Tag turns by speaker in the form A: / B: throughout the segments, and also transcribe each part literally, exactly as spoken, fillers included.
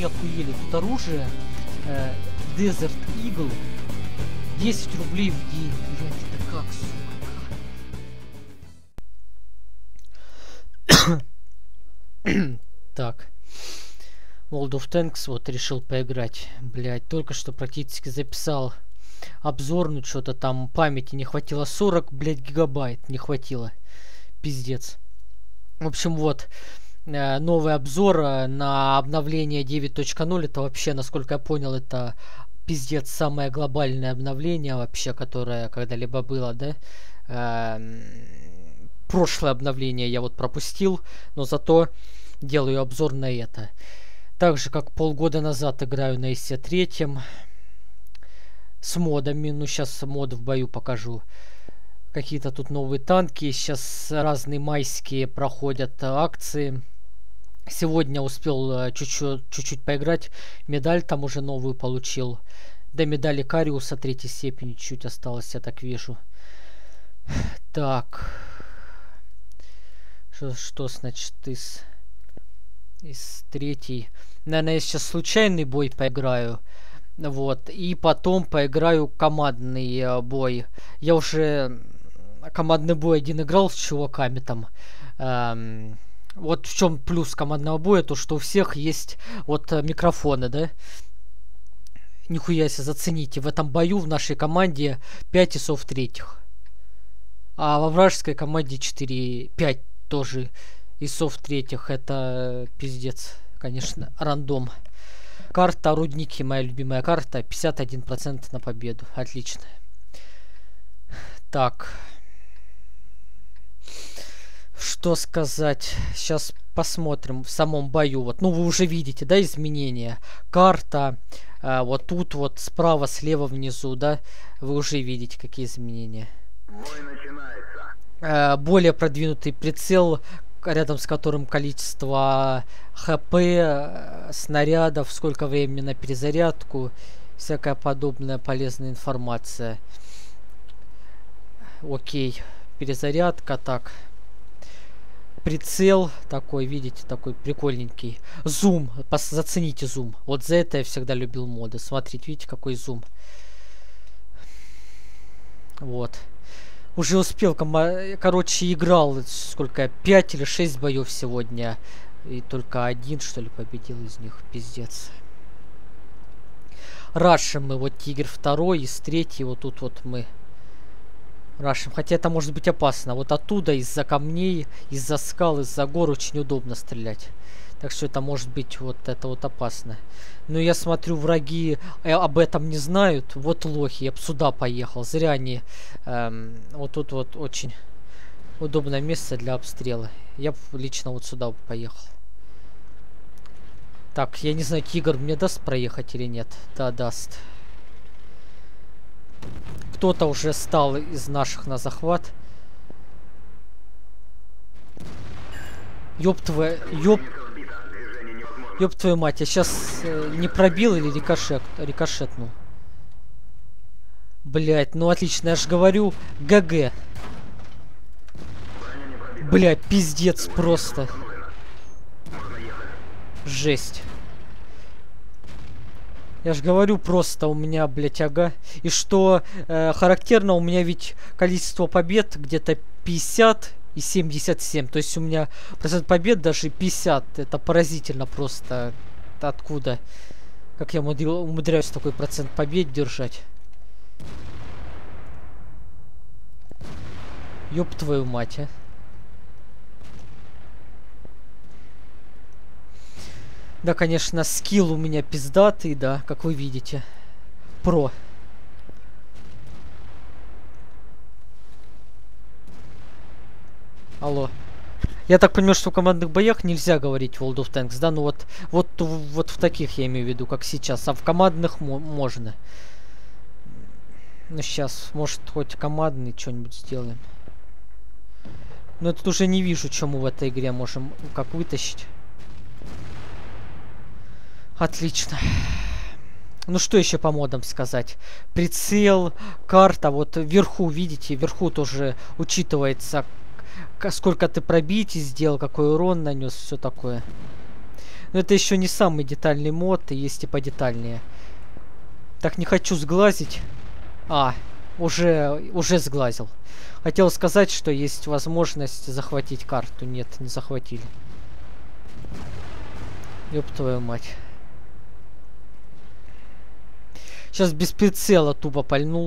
A: не охуели? Тут оружие э, Desert Eagle десять рублей в день. Блять, это как, сука? Так. World of Tanks вот решил поиграть. Блять, только что практически записал обзор, ну что-то там памяти не хватило. сорок, блять, гигабайт не хватило. Пиздец. В общем, вот. Э, новый обзор э, на обновление девять точка ноль. Это вообще, насколько я понял, это пиздец самое глобальное обновление вообще, которое когда-либо было, да? Э, прошлое обновление я вот пропустил, но зато делаю обзор на это. Так же, как полгода назад играю на эс три с модами. Ну, сейчас мод в бою покажу. Какие-то тут новые танки. Сейчас разные майские проходят акции. Сегодня успел чуть-чуть чуть-чуть поиграть. Медаль там уже новую получил. До медали Кариуса третьей степени чуть осталось, я так вижу. Так. Что, что значит из... из третьей? Наверное, я сейчас случайный бой поиграю. Вот. И потом поиграю командный э, бой. Я уже командный бой один играл с чуваками там. Эм, вот в чем плюс командного боя, то что у всех есть вот микрофоны, да? Нихуя себе, зацените. В этом бою в нашей команде пять исов третьих. А во вражеской команде четыре, пять тоже исов третьих. Это пиздец, конечно, рандом. Карта рудники, моя любимая карта. пятьдесят один процент на победу. Отлично. Так. Что сказать? Сейчас посмотрим в самом бою. Вот, ну вы уже видите, да, изменения. Карта. А, вот тут вот справа, слева, внизу, да. Вы уже видите, какие изменения.
B: Бой начинается.
A: А, более продвинутый прицел, рядом с которым количество хп, снарядов, сколько времени на перезарядку, всякая подобная полезная информация. Окей, перезарядка, так. Прицел такой, видите, такой прикольненький. Зум, зацените зум. Вот за это я всегда любил моды. Смотрите, видите, какой зум. Вот. Уже успел, короче, играл, сколько, пять или шесть боев сегодня. И только один, что ли, победил из них. Пиздец. Рашим мы, вот Тигр второй, из третьей, вот тут вот мы рашим. Хотя это может быть опасно. Вот оттуда, из-за камней, из-за скал, из-за гор очень удобно стрелять. Так что это может быть вот это вот опасно. Но я смотрю, враги э, об этом не знают. Вот лохи, я бы сюда поехал. Зря они... Эм, вот тут вот очень удобное место для обстрела. Я бы лично вот сюда бы поехал. Так, я не знаю, Тигр мне даст проехать или нет. Да, даст. Кто-то уже стал из наших на захват. Ёб твою... Ёб... Ёб твою мать, я сейчас э, не пробил или рикошет, рикошетнул. Блять, ну отлично, я же говорю, ГГ. Блять, пиздец просто. Жесть. Я же говорю, просто у меня, блять, ага. И что э, характерно, у меня ведь количество побед где-то пятьдесят и семьдесят семь. То есть у меня процент побед даже пятьдесят. Это поразительно просто. Это откуда? Как я умудряюсь такой процент побед держать? Ёб твою мать, а. Да, конечно, скилл у меня пиздатый, да, как вы видите. Про. Алло. Я так понимаю, что в командных боях нельзя говорить World of Tanks, да? Ну вот, вот, вот в таких я имею в виду, как сейчас. А в командных мо можно. Ну сейчас, может, хоть командный что-нибудь сделаем. Но я тут уже не вижу, что мы в этой игре можем как вытащить. Отлично. Ну что еще по модам сказать? Прицел, карта. Вот вверху, видите, вверху тоже учитывается, сколько ты пробитий сделал, какой урон нанес, все такое. Но это еще не самый детальный мод, и есть и подетальнее. Так, не хочу сглазить. А, уже, уже сглазил. Хотел сказать, что есть возможность захватить карту. Нет, не захватили. Ёб твою мать. Сейчас без прицела тупо пальнул.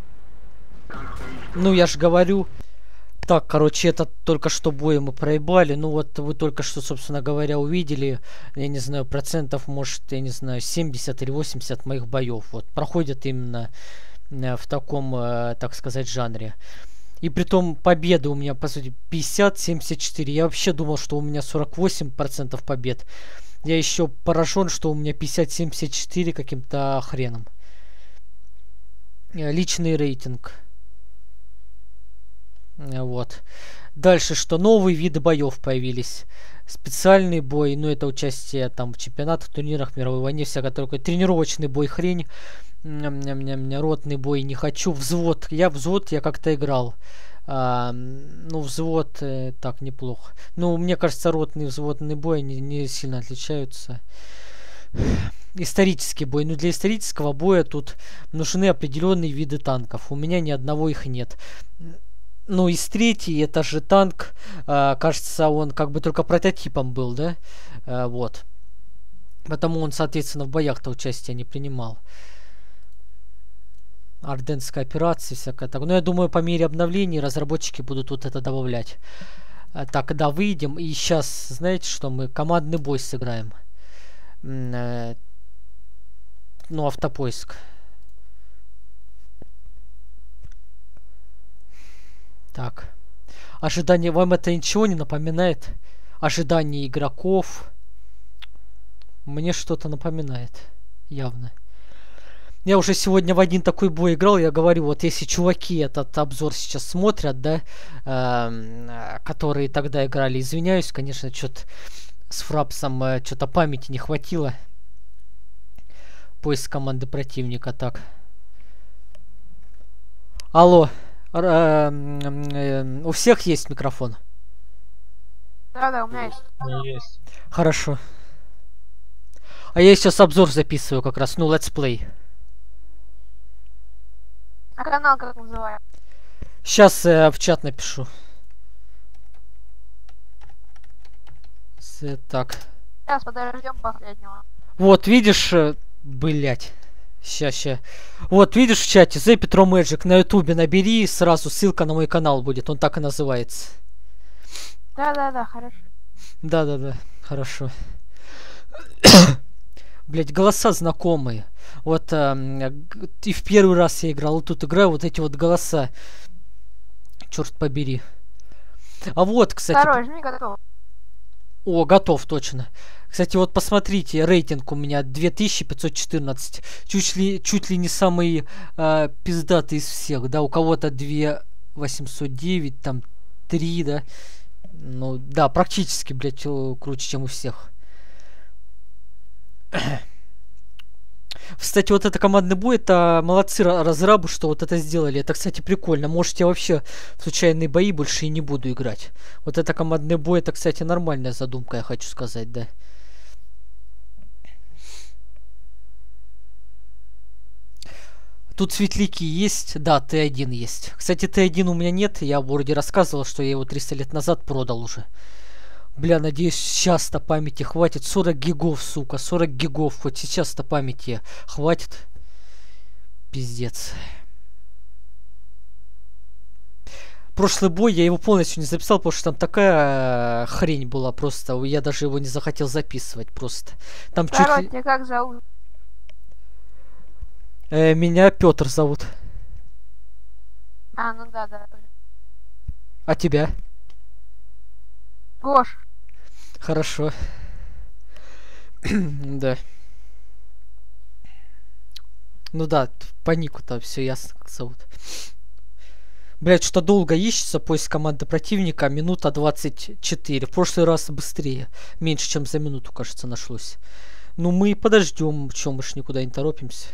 A: Ну, я ж говорю. Так, короче, это только что бой мы проебали. Ну, вот вы только что, собственно говоря, увидели. Я не знаю, процентов, может, я не знаю, семьдесят или восемьдесят моих боев. Вот, проходят именно э, в таком, э, так сказать, жанре. И притом победы у меня, по сути, пятьдесят семьдесят четыре. Я вообще думал, что у меня сорок восемь процентов побед. Я еще поражен, что у меня пятьдесят семьдесят четыре каким-то хреном. Личный рейтинг. Вот. Дальше, что новые виды боев появились. Специальный бой, ну это участие там в чемпионатах, турнирах, мировой войне, всякое такое. Тренировочный бой хрень. Ротный бой не хочу. Взвод. Я взвод я как-то играл. А, ну, взвод э, так неплохо. Ну, мне кажется, ротный и взводный бой не, не сильно отличаются. Исторический бой. Ну, для исторического боя тут нужны определенные виды танков. У меня ни одного их нет. Ну, из третий, это же танк. Э, кажется, он как бы только прототипом был, да? Э, вот. Потому он, соответственно, в боях-то участия не принимал. Арденская операция, всякая так. Но я думаю, по мере обновлений разработчики будут вот это добавлять. А, так, когда выйдем. И сейчас, знаете что, мы командный бой сыграем. М э ну, автопоиск. Так. Ожидание. Вам это ничего не напоминает? Ожидание игроков. Мне что-то напоминает. Явно. Я уже сегодня в один такой бой играл, я говорю, вот если чуваки этот обзор сейчас смотрят, да, э, которые тогда играли, извиняюсь, конечно, что-то с фрапсом, э, что-то памяти не хватило. Поиск команды противника, так. Алло, э, э, у всех есть микрофон?
C: Да, да, у меня есть.
D: Есть.
A: Хорошо. А я сейчас обзор записываю как раз, ну, летсплей.
C: А канал как называется?
A: Сейчас э, в чат напишу. С, так.
C: Сейчас подождем последнего.
A: Вот, видишь, э, блять. Ща, ща. Вот, видишь в чате, The Petro Magic на ютубе набери, сразу ссылка на мой канал будет, он так и называется.
C: Да, да, да, хорошо.
A: Да, да, да, хорошо. Блять, голоса знакомые. Вот э, и в первый раз я играл, вот тут играю, вот эти вот голоса. Черт побери. А вот, кстати...
C: Второй, жми, готов.
A: О, готов, точно. Кстати, вот посмотрите, рейтинг у меня две тысячи пятьсот четырнадцать. Чуть ли, чуть ли не самый э, пиздатый из всех, да? У кого-то две тысячи восемьсот девять, там три, да? Ну, да, практически, блядь, круче, чем у всех. Кстати, вот это командный бой, это молодцы разрабы, что вот это сделали. Это, кстати, прикольно. Может, я вообще в случайные бои больше и не буду играть. Вот это командный бой, это, кстати, нормальная задумка, я хочу сказать, да. Тут светляки есть, да, Т один есть. Кстати, Т один у меня нет, я вроде рассказывал, что я его триста лет назад продал уже. Бля, надеюсь, сейчас-то памяти хватит. сорок гигов, сука, сорок гигов. Хоть сейчас-то памяти хватит. Пиздец. Прошлый бой я его полностью не записал, потому что там такая хрень была просто. Я даже его не захотел записывать просто. Там
C: Второй,
A: чуть ли...
C: тебя как зовут?
A: Э, меня Петр зовут.
C: А, ну да, да.
A: А тебя?
C: Гош.
A: Хорошо. Да. Ну да, по нику там все ясно, как зовут. Блять, что долго ищется поиск команды противника. Минута двадцать четыре. В прошлый раз быстрее. Меньше, чем за минуту, кажется, нашлось. Ну мы подождем. Чем мы ж никуда не торопимся.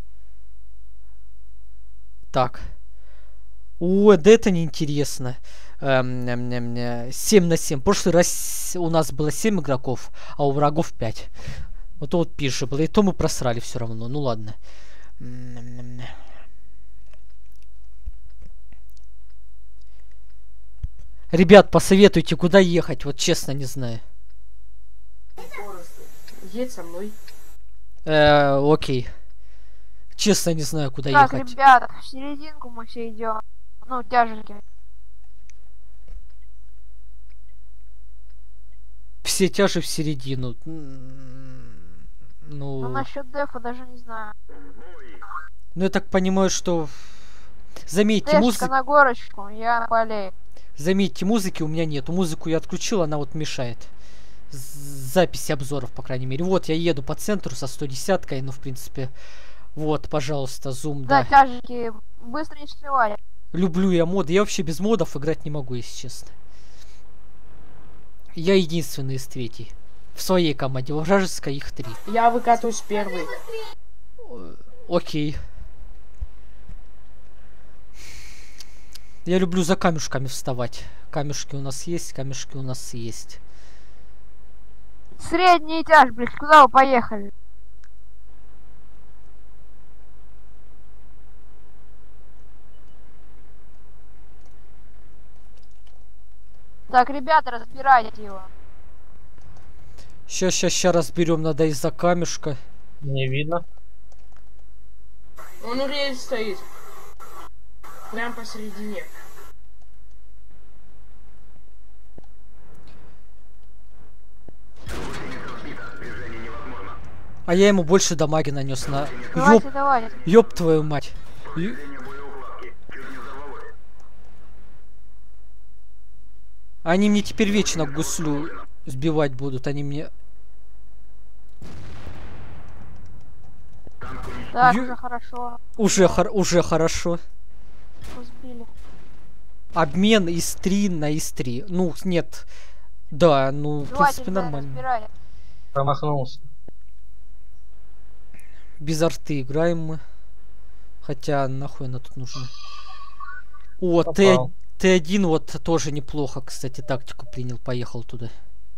A: Так. О, да это неинтересно. эм, эм, эм, э, семь на семь. В прошлый раз у нас было семь игроков, а у врагов пять. Вот то вот пише было. И то мы просрали все равно. Ну ладно. Ребят, посоветуйте, куда ехать. Вот честно не знаю.
D: Едь со мной.
A: Э, окей. Честно не знаю, куда
C: Так,
A: ехать.
C: ребята, в серединку мы все идем. Ну, тяженький.
A: Все тяжи в середину. М,
C: Ну,
A: Ну,
C: насчет дефа даже не знаю.
A: ну я так понимаю, что... Заметьте,
C: Дэшка
A: музыки...
C: на горочку, я болею.
A: Заметьте, музыки у меня нет. Музыку я отключил, она вот мешает. З- Записи обзоров, по крайней мере. Вот, я еду по центру со сто десяткой, ну, в принципе... Вот, пожалуйста, зум,
C: Да,
A: да.
C: тяженькие, быстро не успевали.
A: Люблю я моды. Я вообще без модов играть не могу, если честно. Я единственный из третьей. В своей команде. У вражеской их три.
D: Я выкатываюсь первый.
A: Окей. Я люблю за камешками вставать. Камешки у нас есть, камешки у нас есть.
C: Средний тяж, блядь, куда вы поехали? Так, ребята, разбирайте его.
A: Сейчас, сейчас, сейчас разберем, надо из-за камешка.
E: Не видно.
D: Он у рельс стоит. Прям посередине.
A: А я ему больше дамаги нанес на... Ёп,
C: Давайте, давайте.
A: ёб твою мать. Ё- Они мне теперь вечно гуслю сбивать будут. Они мне...
C: Так,
A: Ю-
C: уже хорошо.
A: Уже, хор- уже хорошо.
C: Сбили.
A: Обмен из три на из три. Ну, нет. Да, ну, в
C: Давайте,
A: принципе,
C: ребята,
A: нормально.
C: разбирайте.
E: Промахнулся.
A: Без арты играем мы. Хотя, нахуй она тут нужна. О, Т,
E: Попал.
A: Т один вот тоже неплохо, кстати, тактику принял. Поехал туда.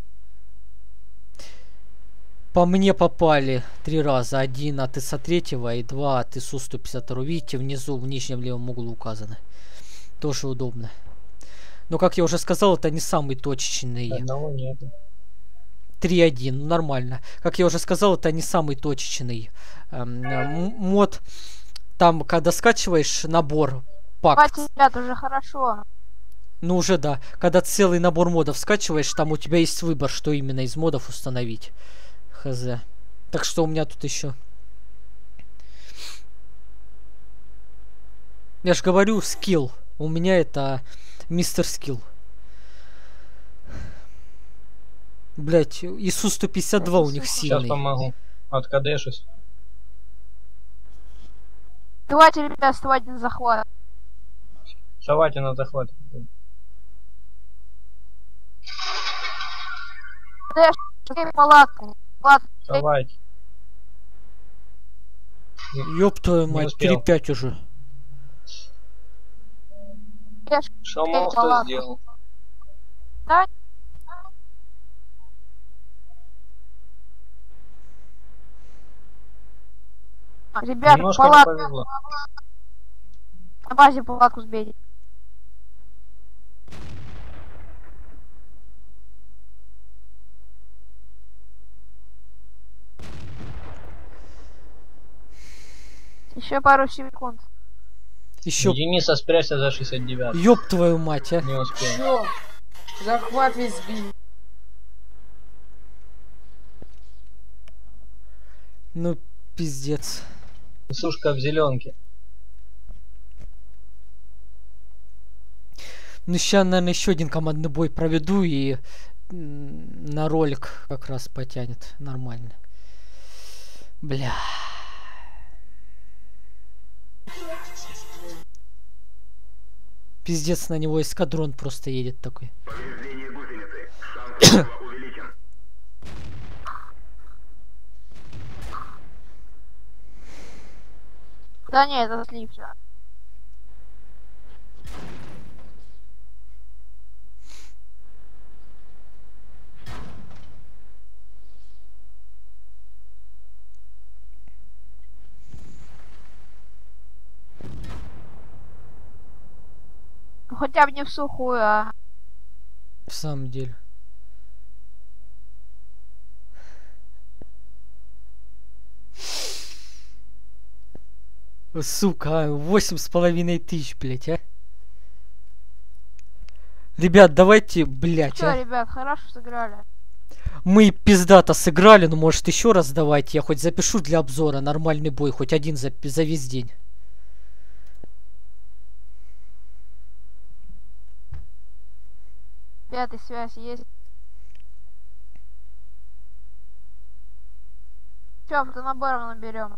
A: По мне попали три раза. Один от ИСа третьего и два от ИСу сто пятьдесят два. Видите, внизу, в нижнем левом углу указано. Тоже удобно. Но, как я уже сказал, это не самый точечный.
E: Одного нету.
A: три один, ну, нормально. Как я уже сказал, это не самый точечный эм, м- мод. Там, когда скачиваешь набор пак,
C: Давайте, ребята, уже хорошо.
A: ну уже да, когда целый набор модов скачиваешь, там у тебя есть выбор, что именно из модов установить. Хз. Так что у меня тут еще... Я же говорю, скилл. У меня это мистер скилл. Блять, ИСу сто пятьдесят два у них
E: Сейчас
A: сильный.
E: помогу. Откадешусь.
C: Давайте, ребята, вставать на захват.
E: Давайте на захват.
C: Дэш, окей, палатку. Палатку.
E: Давайте.
A: Ёб твою
E: Не
A: мать,
E: успел.
A: три пять уже.
C: Дэш,
E: Что мог, кто
C: палатку.
E: сделал?
C: да? Ребята,
E: Немножко не
C: палатку.
E: повезло.
C: На базе палатку сбейте. Еще пару секунд.
A: Еще...
E: Дениса, спрячься за шестьдесят девять.
A: Ёб твою мать, а.
E: Не успел.
D: Всё. Захват весь сбили.
A: Ну, пиздец.
E: Сушка в зеленке.
A: Ну, сейчас, наверное, еще один командный бой проведу и м, на ролик как раз потянет. Нормально. Бля. Пиздец, на него эскадрон просто едет такой.
B: Повреждение гусеницы. Шанс взрыва увеличен.
C: Да нет, это слив всё. хотя бы не в сухую, а...
A: В самом деле. Сука, а, восемь с половиной тысяч, блять, а. Ребят, давайте, блять,
C: Все,
A: а.
C: ребят, хорошо сыграли.
A: Мы пиздато сыграли, ну может еще раз давайте, я хоть запишу для обзора нормальный бой, хоть один за, за весь день.
C: Пятая связь есть. Все, набором наберем.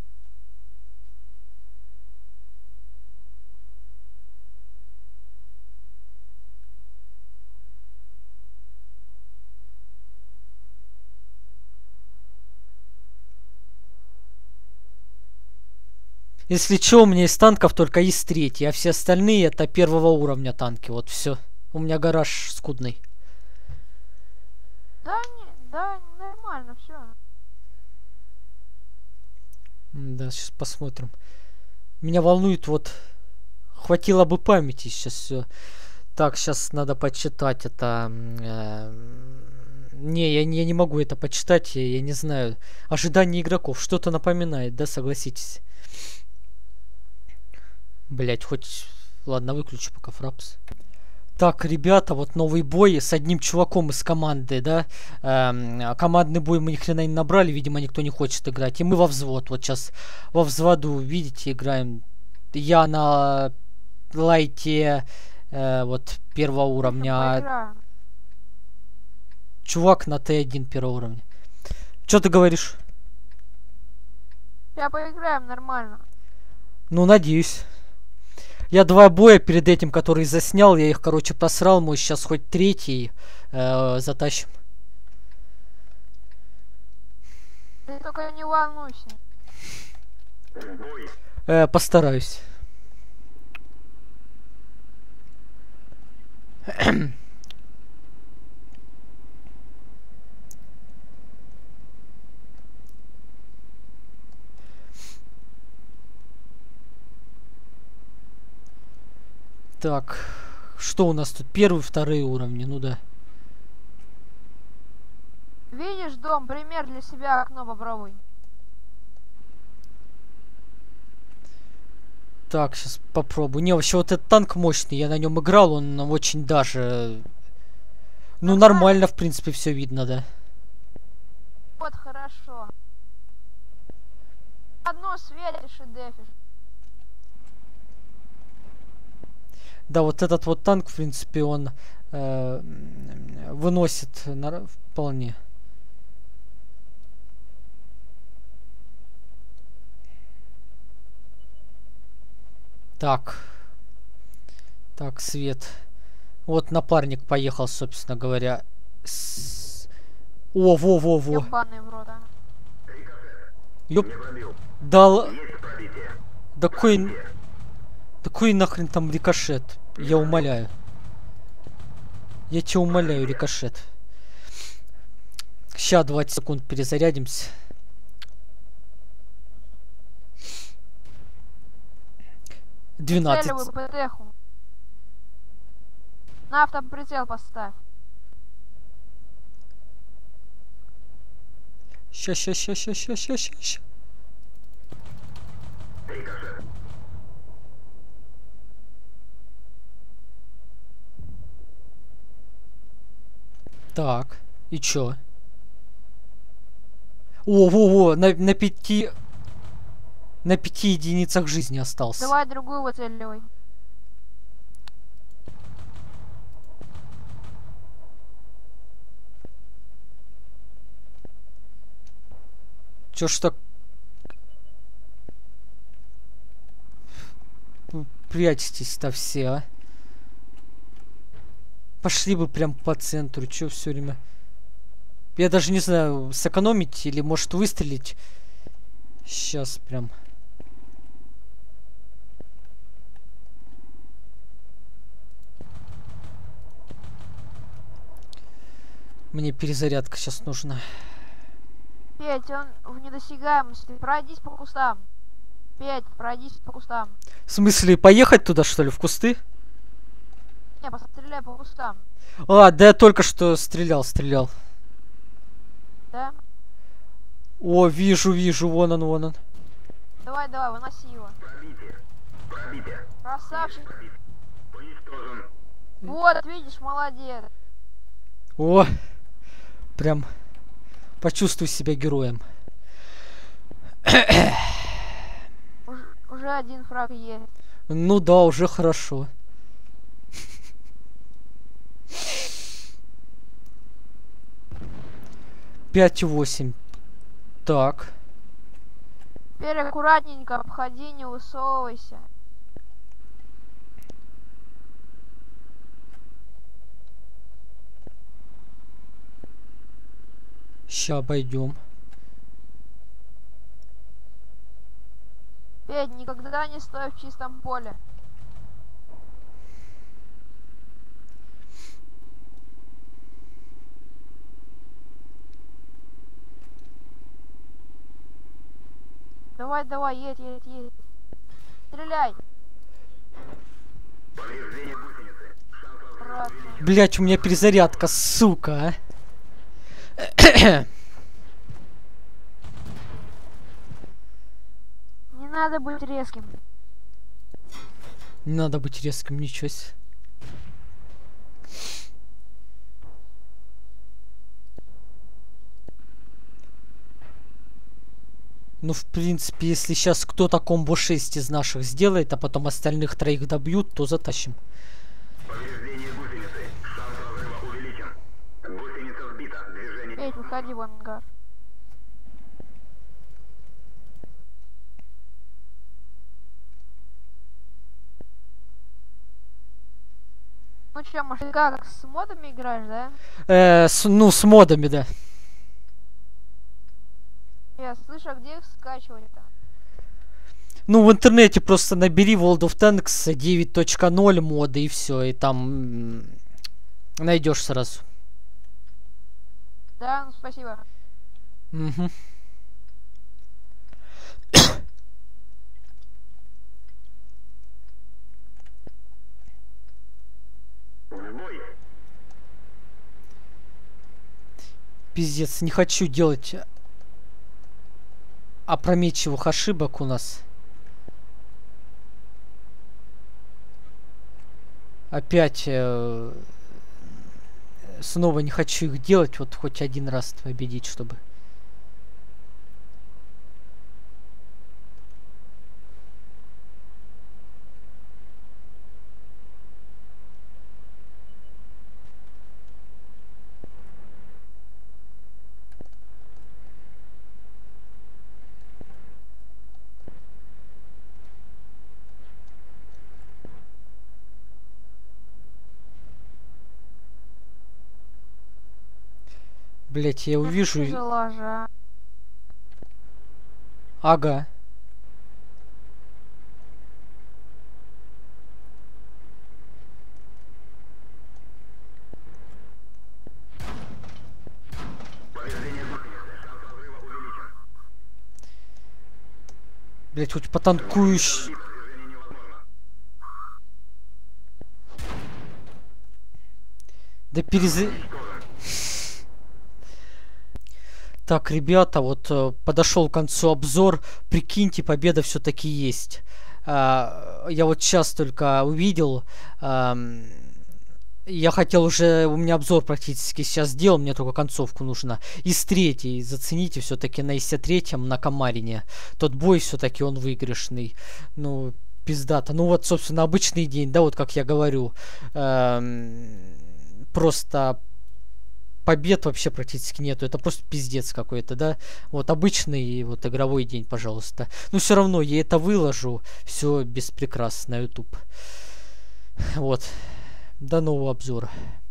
A: Если что, у меня из танков только из третий, а все остальные это первого уровня танки, вот все. У меня гараж скудный.
C: Да, не, да, нормально, все.
A: Да, сейчас посмотрим. Меня волнует вот... Хватило бы памяти сейчас все. Так, сейчас надо почитать это... Э, не, я, я не могу это почитать, я, я не знаю. Ожидание игроков. Что-то напоминает, да, согласитесь? Блять, хоть... Ладно, выключу пока фрапс. Так, ребята, вот новый бой с одним чуваком из команды, да. Эм, командный бой мы ни хрена не набрали, видимо, никто не хочет играть. И мы во взвод. Вот сейчас во взводу, видите, играем. Я на лайте э, вот первого уровня. А чувак на Т один первого уровня. Что ты говоришь?
C: Сейчас поиграем нормально.
A: Ну, надеюсь. Я два боя перед этим, которые заснял, я их, короче, просрал. Мы сейчас хоть третий э, затащим.
C: Ты только не волнуйся.
B: Бой.
A: Э, постараюсь. Так, что у нас тут? Первый, вторые уровни, ну да.
C: Видишь, дом, пример для себя, окно попробуй.
A: Так, сейчас попробую. Не, вообще вот этот танк мощный, я на нем играл, он очень даже... Ну, нормально, в принципе, все видно, да.
C: Вот хорошо. Одно светишь и дефишь.
A: Да, вот этот вот танк, в принципе, он э, выносит на, вполне. Так. Так, свет. Вот напарник поехал, собственно говоря. С... О, во-во-во.
C: Ебаный в рот, а.
A: Ёп.
B: Не пробил.
A: Дал...
B: Есть пробитие.
A: Да какой... Да какой нахрен там рикошет? Я умоляю. Я тебя умоляю, рикошет. Ща двадцать секунд перезарядимся. двенадцать.
C: Прицеливай ПТХу. На автоприцел поставь.
A: Ща, ща, ща, ща, ща, ща, ща, ща.
B: Рикошет.
A: Так, и чё? О, во, во, на, на пяти... На пяти единицах жизни остался.
C: Давай другую выцеливай.
A: Чё ж так... Прячьтесь-то все, а? Пошли бы прям по центру, чё все время... Я даже не знаю, сэкономить или может выстрелить. Сейчас прям... Мне перезарядка сейчас нужна.
C: Петь, он в недосягаемости. Пройдись по кустам. Петь, пройдись по кустам.
A: В смысле, поехать туда, что ли, в кусты?
C: Не, постреляй по кустам.
A: А, да я только что стрелял, стрелял.
C: Да?
A: О, вижу, вижу, вон он, вон он.
C: Давай, давай, выноси его.
B: Пробитие. Пробитие.
C: Красавчик.
B: Уничтожен.
C: Вот, видишь, молодец.
A: О, прям почувствуй себя героем.
C: Уж, уже один фраг есть.
A: Ну да, уже хорошо. Пять восемь. Так.
C: Теперь аккуратненько обходи, не высовывайся.
A: Ща обойдем.
C: Петь, никогда не стой в чистом поле. Давай, давай, едь, едь, едь. Стреляй.
B: Повреждение гусеницы. Шанс разрыва
C: Аккуратно.
B: увеличен.
A: Блять, у меня перезарядка, сука, а.
C: Не надо быть резким.
A: Не надо быть резким, ничего себе. Ну, в принципе, если сейчас кто-то комбо шесть из наших сделает, а потом остальных троих добьют, то затащим.
B: Повреждение гусеницы. Шанс разрыва увеличен. Гусеница сбита. Движение.
C: Петь, выходи в ангар. Ну чё, может, как, с модами играешь, да?
A: Э, с- ну, с модами, да.
C: Я слышу, а где их скачивать-то?
A: Ну, в интернете просто набери World of Tanks девять точка ноль моды и все, и там найдешь сразу.
C: Да, ну спасибо.
A: Угу.
B: В бой.
A: Пиздец, не хочу делать опрометчивых ошибок у нас. Опять э, снова не хочу их делать, вот хоть один раз победить, чтобы. Блять, я увижу. и-
C: Ложа.
A: Ага.
B: Повреждение гусеницы. Шанс разрыва увеличен.
A: Блять, хоть потанкуешь.
B: Сбит. Движение невозможно.
A: Да перез... Так, ребята, вот э, подошел к концу обзор. Прикиньте, победа все-таки есть. А, я вот сейчас только увидел. ам, я хотел уже, у меня обзор практически сейчас сделал, мне только концовку нужно. Из третьей, зацените, все-таки на ИС третьем, на Камарине. Тот бой все-таки он выигрышный. Ну, пиздато. Ну вот, собственно, обычный день, да, вот как я говорю. ам, просто... Побед вообще практически нету, это просто пиздец какой-то, да. Вот обычный вот игровой день, пожалуйста. Но все равно я это выложу, все без прикрас на YouTube. Вот. До нового обзора.